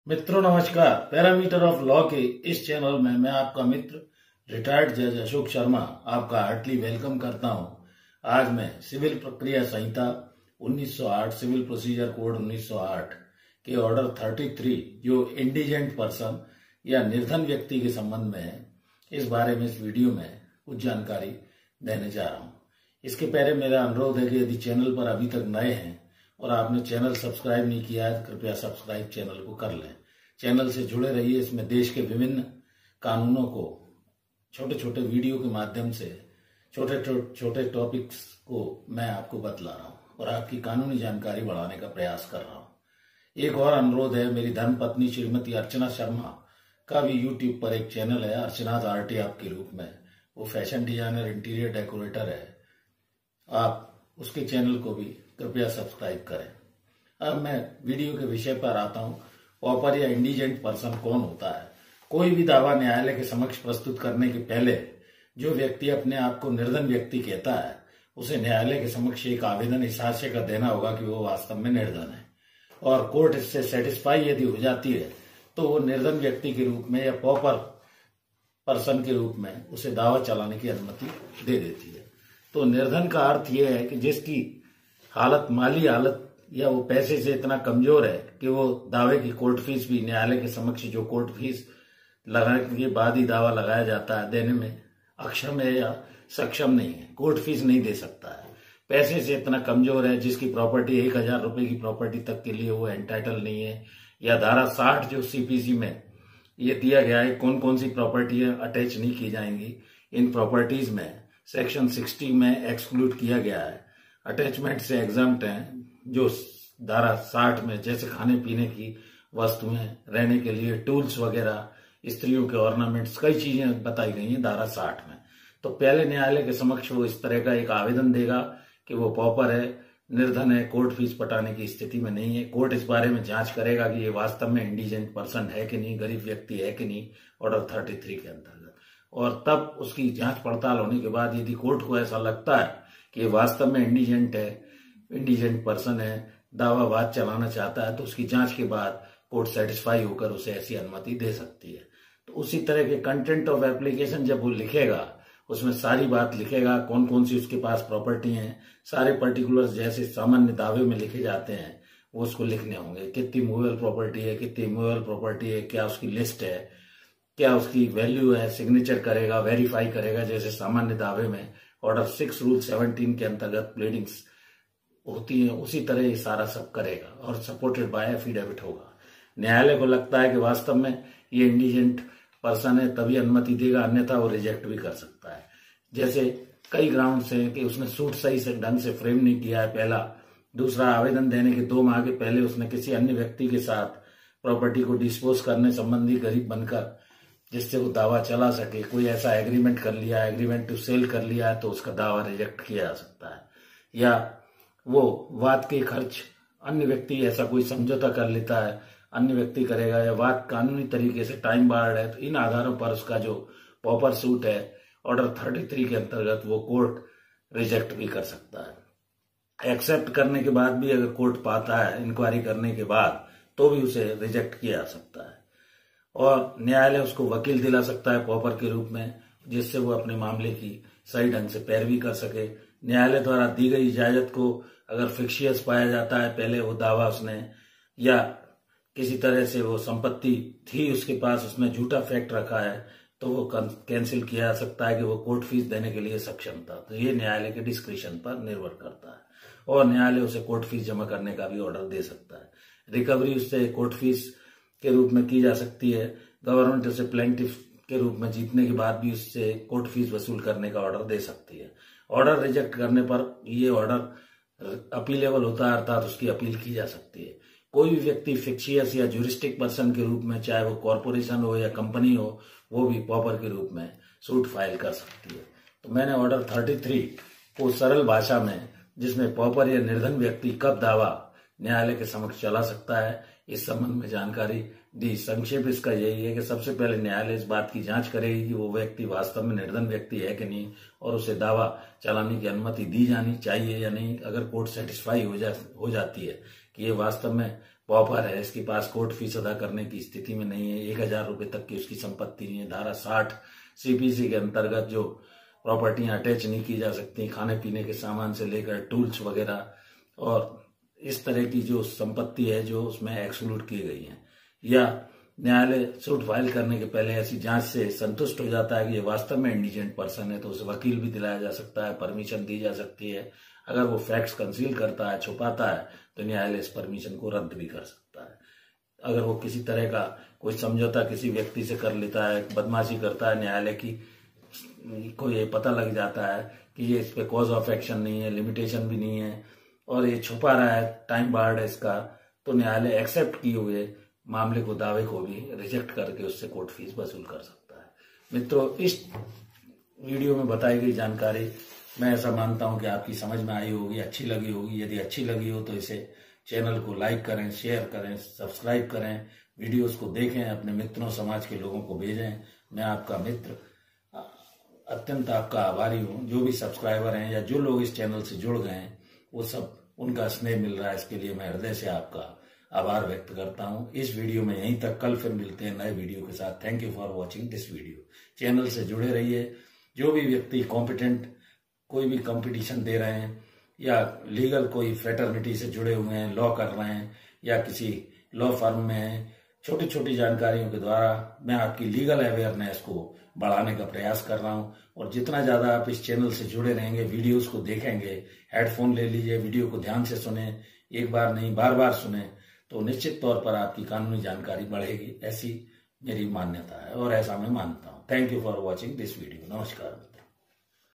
मित्रों नमस्कार। Parameter of law के इस चैनल में मैं आपका मित्र रिटायर्ड जज अशोक शर्मा आपका हार्टली वेलकम करता हूं। आज मैं सिविल प्रक्रिया संहिता 1908 सिविल प्रोसीजर कोड 1908 के ऑर्डर 33 जो इंडिजेंट पर्सन या निर्धन व्यक्ति के संबंध में है, इस बारे में इस वीडियो में कुछ जानकारी देने जा रहा हूं। इसके पहले मेरा अनुरोध है कि यदि चैनल पर अभी तक नए हैं और आपने चैनल सब्सक्राइब नहीं किया है तो कृपया सब्सक्राइब चैनल को कर लें। चैनल से जुड़े रहिए। इसमें देश के विभिन्न कानूनों को छोटे छोटे वीडियो के माध्यम से छोटे छोटे टॉपिक्स को मैं आपको बतला रहा हूं और आपकी कानूनी जानकारी बढ़ाने का प्रयास कर रहा हूं। एक और अनुरोध है, मेरी धर्मपत्नी श्रीमती अर्चना शर्मा का भी यूट्यूब पर एक चैनल है, अर्चनाज आर्टी आपके रूप में। वो फैशन डिजाइनर, इंटीरियर डेकोरेटर है। आप उसके चैनल को भी कृपया सब्सक्राइब करें। अब मैं वीडियो के विषय पर आता हूं। पॉपर या इंडिजेंट पर्सन कौन होता है? कोई भी दावा न्यायालय के समक्ष प्रस्तुत करने के पहले जो व्यक्ति अपने आप को निर्धन व्यक्ति कहता है, उसे न्यायालय के समक्ष एक आवेदन इस आशय का देना होगा कि वो वास्तव में निर्धन है, और कोर्ट इससे सेटिस्फाई यदि हो जाती है तो वो निर्धन व्यक्ति के रूप में या पॉपर पर्सन के रूप में उसे दावा चलाने की अनुमति दे देती है। तो निर्धन का अर्थ यह है कि जिसकी हालत, माली हालत या वो पैसे से इतना कमजोर है कि वो दावे की कोर्ट फीस भी न्यायालय के समक्ष जो कोर्ट फीस लगाने के बाद ही दावा लगाया जाता है, देने में अक्षम है या सक्षम नहीं है, कोर्ट फीस नहीं दे सकता है। पैसे से इतना कमजोर है, जिसकी प्रॉपर्टी 1000 रुपए की प्रॉपर्टी तक के लिए वो एंटाइटल नहीं है, या धारा 60 जो सीपीसी में ये दिया गया है कौन कौन सी प्रॉपर्टियां अटैच नहीं की जाएंगी, इन प्रॉपर्टीज में सेक्शन 60 में एक्सक्लूड किया गया है, अटैचमेंट से एग्जम्प्ट हैं। जो धारा 60 में जैसे खाने पीने की वस्तुएं, रहने के लिए टूल्स वगैरह, स्त्रियों के ऑर्नामेंट्स, कई चीजें बताई गई हैं धारा 60 में। तो पहले न्यायालय के समक्ष वो इस तरह का एक आवेदन देगा कि वो पॉपर है, निर्धन है, कोर्ट फीस पटाने की स्थिति में नहीं है। कोर्ट इस बारे में जांच करेगा कि ये वास्तव में इंडिजेंट पर्सन है कि नहीं, गरीब व्यक्ति है कि नहीं, ऑर्डर 33 के अंतर्गत। और तब उसकी जांच पड़ताल होने के बाद यदि कोर्ट को ऐसा लगता है कि ये वास्तव में इंडिजेंट है, इंडिजेंट पर्सन है, दावावाद चलाना चाहता है, तो उसकी जांच के बाद कोर्ट सेटिस्फाई होकर उसे ऐसी अनुमति दे सकती है। तो उसी तरह के कंटेंट ऑफ एप्लीकेशन जब वो लिखेगा, उसमें सारी बात लिखेगा, कौन कौन सी उसके पास प्रॉपर्टी हैं, सारे पर्टिकुलर्स जैसे सामान्य दावे में लिखे जाते हैं वो उसको लिखने होंगे। कितनी मूवेबल प्रॉपर्टी है, कितनी इमूवेबल प्रॉपर्टी है, क्या उसकी लिस्ट है, क्या उसकी वैल्यू है, सिग्नेचर करेगा, वेरीफाई करेगा जैसे सामान्य दावे में ऑर्डर 6 रूल 17 के अंतर्गत प्लीडिंग्स होती है, उसी तरह ये सारा सब करेगा और सपोर्टेड बाय एफिडेविट होगा। न्यायालय को लगता है कि वास्तव में ये इंडिजेंट पर्सन है तभी अनुमति देगा, अन्यथा वो रिजेक्ट भी कर सकता है। जैसे कई ग्राउंड्स हैं कि उसने सूट सही से ढंग से फ्रेम नहीं किया है, पहला। दूसरा, आवेदन देने के 2 माह के पहले उसने किसी अन्य व्यक्ति के साथ प्रॉपर्टी को डिस्पोज करने संबंधी गरीब बनकर जिससे वो दावा चला सके, कोई ऐसा एग्रीमेंट कर लिया, एग्रीमेंट टू सेल कर लिया है, तो उसका दावा रिजेक्ट किया जा सकता है। या वो वाद के खर्च अन्य व्यक्ति ऐसा कोई समझौता कर लेता है, अन्य व्यक्ति करेगा, या वाद कानूनी तरीके से टाइम बार्ड है, तो इन आधारों पर उसका जो पॉपर सूट है ऑर्डर 33 के अंतर्गत वो कोर्ट रिजेक्ट भी कर सकता है। एक्सेप्ट करने के बाद भी अगर कोर्ट पाता है, इंक्वायरी करने के बाद, तो भी उसे रिजेक्ट किया जा सकता है। और न्यायालय उसको वकील दिला सकता है पॉपर के रूप में, जिससे वो अपने मामले की सही ढंग से पैरवी कर सके। न्यायालय द्वारा दी गई इजाजत को अगर फिक्शियस पाया जाता है, पहले वो दावा उसने, या किसी तरह से वो संपत्ति थी उसके पास, उसने झूठा फैक्ट रखा है, तो वो कैंसिल किया जा सकता है कि वो कोर्ट फीस देने के लिए सक्षम था। तो ये न्यायालय के डिस्क्रिशन पर निर्भर करता है, और न्यायालय उसे कोर्ट फीस जमा करने का भी ऑर्डर दे सकता है। रिकवरी उससे कोर्ट फीस के रूप में की जा सकती है। गवर्नमेंट उसे प्लेंटिफ के रूप में जीतने के बाद भी उससे कोर्ट फीस वसूल करने का ऑर्डर दे सकती है। ऑर्डर रिजेक्ट करने पर ये ऑर्डर अपीलेबल होता है, अर्थात उसकी अपील की जा सकती है। कोई भी व्यक्ति फिक्शियस या ज्यूरिस्टिक पर्सन के रूप में, चाहे वो कॉर्पोरेशन हो या कंपनी हो, वो भी पॉपर के रूप में सूट फाइल कर सकती है। तो मैंने ऑर्डर 33 को सरल भाषा में, जिसमें पॉपर या निर्धन व्यक्ति कब दावा न्यायालय के समक्ष चला सकता है, इस संबंध में जानकारी दी। संक्षेप इसका यही है कि सबसे पहले न्यायालय इस बात की जांच करेगी कि वो व्यक्ति वास्तव में निर्धन व्यक्ति है कि नहीं, और उसे दावा चलाने की अनुमति दी जानी चाहिए या नहीं। अगर कोर्ट सेटिस्फाई हो जाती है कि ये वास्तव में पॉपर है, इसके पास कोर्ट फीस अदा करने की स्थिति में नहीं है, 1000 रुपये तक की उसकी संपत्ति नहीं है, धारा 60 CPC के अंतर्गत जो प्रॉपर्टियां अटैच नहीं की जा सकती, खाने पीने के सामान से लेकर टूल्स वगैरह और इस तरह की जो संपत्ति है जो उसमें एक्सक्लूड की गई है, या न्यायालय सूट फाइल करने के पहले ऐसी जांच से संतुष्ट हो जाता है कि ये वास्तव में इंडिजेंट पर्सन है तो उसे वकील भी दिलाया जा सकता है, परमिशन दी जा सकती है। अगर वो फैक्ट्स कंसील करता है, छुपाता है, तो न्यायालय इस परमिशन को रद्द भी कर सकता है। अगर वो किसी तरह का कोई समझौता किसी व्यक्ति से कर लेता है, बदमाशी करता है, न्यायालय को ये पता लग जाता है कि ये इस पे कॉज ऑफ एक्शन नहीं है, लिमिटेशन भी नहीं है और ये छुपा रहा है, टाइम बार्ड है इसका, तो न्यायालय एक्सेप्ट किए हुए मामले को, दावे को भी रिजेक्ट करके उससे कोर्ट फीस वसूल कर सकता है। मित्रों, इस वीडियो में बताई गई जानकारी मैं ऐसा मानता हूं कि आपकी समझ में आई होगी, अच्छी लगी होगी। यदि अच्छी लगी हो तो इसे चैनल को लाइक करें, शेयर करें, सब्सक्राइब करें, वीडियोस को देखें, अपने मित्रों समाज के लोगों को भेजें। मैं आपका मित्र अत्यंत आपका आभारी हूं। जो भी सब्सक्राइबर हैं या जो लोग इस चैनल से जुड़ गए हैं वो सब, उनका स्नेह मिल रहा है, इसके लिए मैं हृदय से आपका आभार व्यक्त करता हूं। इस वीडियो में यहीं तक, कल फिर मिलते हैं नए वीडियो के साथ। Thank you for watching this video. Channel से जुड़े रहिए। जो भी व्यक्ति कॉम्पिटेंट कोई भी कंपटीशन दे रहे हैं या लीगल कोई फ्रेटर्निटी से जुड़े हुए हैं, लॉ कर रहे हैं या किसी लॉ फर्म में हैं, छोटी छोटी जानकारियों के द्वारा मैं आपकी लीगल अवेयरनेस को बढ़ाने का प्रयास कर रहा हूं। और जितना ज्यादा आप इस चैनल से जुड़े रहेंगे, वीडियोस को देखेंगे, हेडफोन ले लीजिए, वीडियो को ध्यान से सुने, एक बार नहीं बार बार सुने, तो निश्चित तौर पर आपकी कानूनी जानकारी बढ़ेगी। ऐसी मेरी मान्यता है और ऐसा मैं मानता हूं। Thank you for watching this video. नमस्कार।